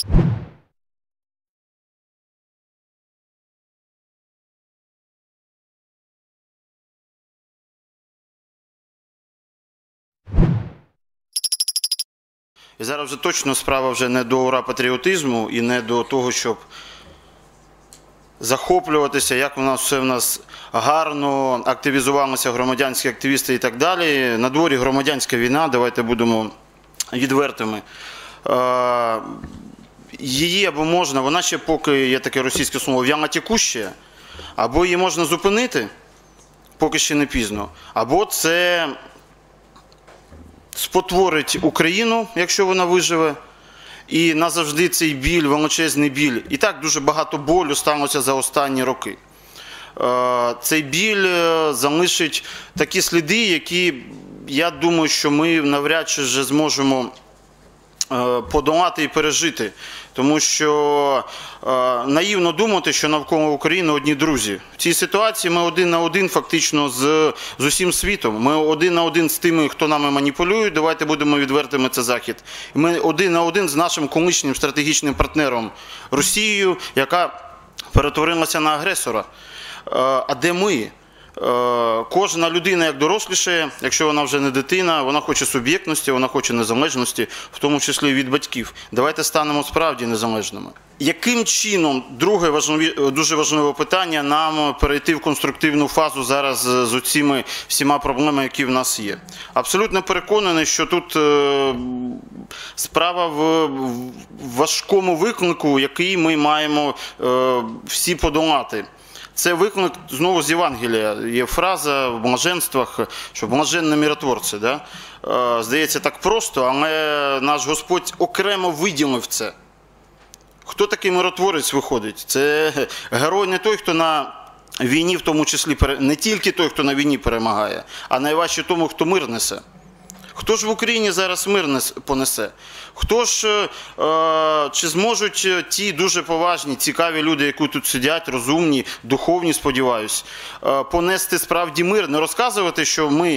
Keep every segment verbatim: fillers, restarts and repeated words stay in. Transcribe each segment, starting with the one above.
І зараз вже точно справа вже не до ура-патріотизму і не до того, щоб захоплюватися, як у нас все в нас гарно, активізувалися громадянські активісти і так далі. На дворі громадянська війна, давайте будемо відвертими. Її або можна, вона ще поки, є таке російське слово, в'яно текуща, або її можна зупинити, поки ще не пізно, або це спотворить Україну, якщо вона виживе, і назавжди цей біль, величезний біль, і так дуже багато болю сталося за останні роки. Цей біль залишить такі сліди, які, я думаю, що ми навряд чи вже зможемо подолати і пережити. Тому що е, наївно думати, що навколо України одні друзі. В цій ситуації ми один на один фактично з, з усім світом. Ми один на один з тими, хто нами маніпулює, давайте будемо відвертими, це Захід. Ми один на один з нашим колишнім стратегічним партнером Росією, яка перетворилася на агресора. Е, а де ми? Кожна людина, як доросліше, якщо вона вже не дитина, вона хоче суб'єктності, вона хоче незалежності, в тому числі від батьків. Давайте станемо справді незалежними. Яким чином, друге важливі, дуже важливе питання, нам перейти в конструктивну фазу зараз з цими всіма проблемами, які в нас є? Абсолютно переконаний, що тут справа в важкому виклику, який ми маємо всі подолати. Це виклик, знову з Євангелія, є фраза в блаженствах, що блаженні миротворці. Да? Здається, так просто, але наш Господь окремо виділив це. Хто такий миротворець виходить? Це герой не той, хто на війні, в тому числі, не тільки той, хто на війні перемагає, а найважче тому, хто мир несе. Хто ж в Україні зараз мир понесе? Хто ж, е, чи зможуть ті дуже поважні, цікаві люди, які тут сидять, розумні, духовні, сподіваюсь, е, понести справді мир? Не розказувати, що ми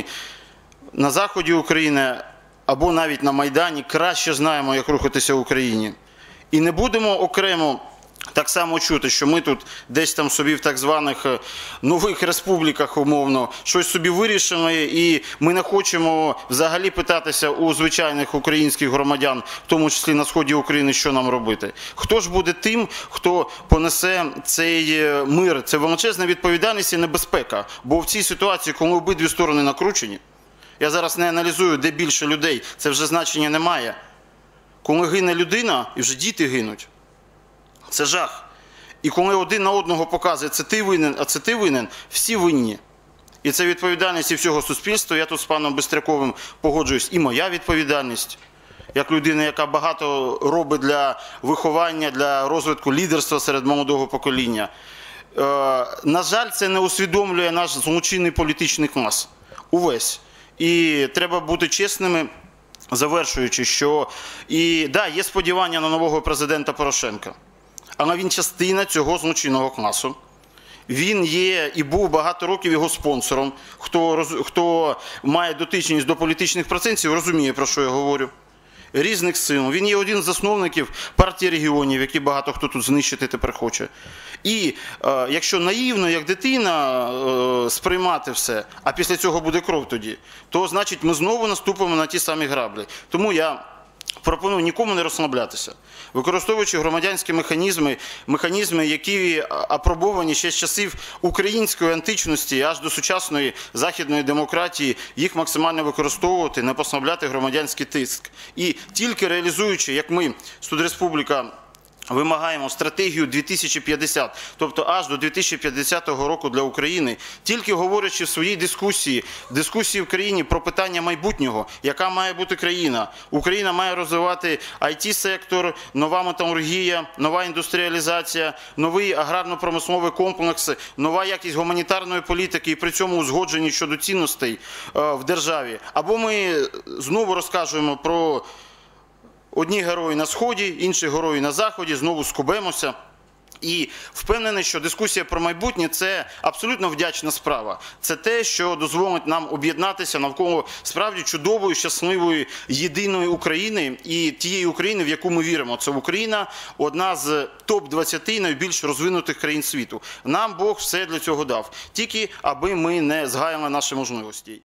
на заході України або навіть на Майдані краще знаємо, як рухатися в Україні. І не будемо окремо так само чути, що ми тут десь там собі в так званих нових республіках, умовно, щось собі вирішили, і ми не хочемо взагалі питатися у звичайних українських громадян, в тому числі на сході України, що нам робити. Хто ж буде тим, хто понесе цей мир? Це величезна відповідальність і небезпека. Бо в цій ситуації, коли обидві сторони накручені, я зараз не аналізую, де більше людей, це вже значення не має. Коли гине людина, і вже діти гинуть, це жах. І коли один на одного показує, це ти винен, а це ти винен, всі винні. І це відповідальність і всього суспільства. Я тут з паном Бистряковим погоджуюсь. І моя відповідальність, як людина, яка багато робить для виховання, для розвитку лідерства серед молодого покоління. Е, на жаль, це не усвідомлює наш злочинний політичний клас. Увесь. І треба бути чесними, завершуючи, що і, да, є сподівання на нового президента Порошенка. Але він частина цього злочинного класу. Він є і був багато років його спонсором. Хто, хто має дотичність до політичних процесів, розуміє, про що я говорю. Різних сил. Він є один з засновників партії регіонів, які багато хто тут знищити тепер хоче. І е, якщо наївно, як дитина, е, сприймати все, а після цього буде кров тоді, то значить ми знову наступимо на ті самі граблі. Тому я пропоную нікому не розслаблятися. Використовуючи громадянські механізми, механізми, які апробовані ще з часів української античності аж до сучасної західної демократії, їх максимально використовувати, не послабляти громадянський тиск. І тільки реалізуючи, як ми, Студреспубліка, вимагаємо стратегію дві тисячі п'ятдесят, тобто аж до дві тисячі п'ятдесятого року для України, тільки говорячи в своїй дискусії, дискусії в країні про питання майбутнього, яка має бути країна. Україна має розвивати ай ті-сектор, нова металургія, нова індустріалізація, новий аграрно-промисловий комплекс, нова якість гуманітарної політики і при цьому узгоджені щодо цінностей в державі. Або ми знову розкажемо про одні герої на Сході, інші герої на Заході, знову скубемося. І впевнений, що дискусія про майбутнє – це абсолютно вдячна справа. Це те, що дозволить нам об'єднатися навколо справді чудової, щасливої, єдиної України і тієї України, в яку ми віримо. Це Україна – одна з топ двадцяти найбільш розвинутих країн світу. Нам Бог все для цього дав. Тільки аби ми не згаяли наші можливості.